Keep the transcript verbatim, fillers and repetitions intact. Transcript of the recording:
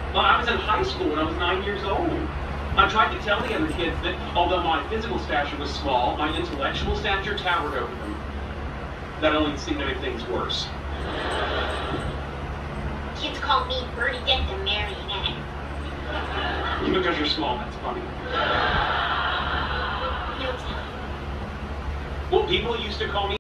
Well, I was in high school when I was nine years old. I tried to tell the other kids that although my physical stature was small, my intellectual stature towered over them. That only seemed to make things worse. Kids call me Bertie Dent and Marionette. Because you're small, that's funny. No telling. Well, people used to call me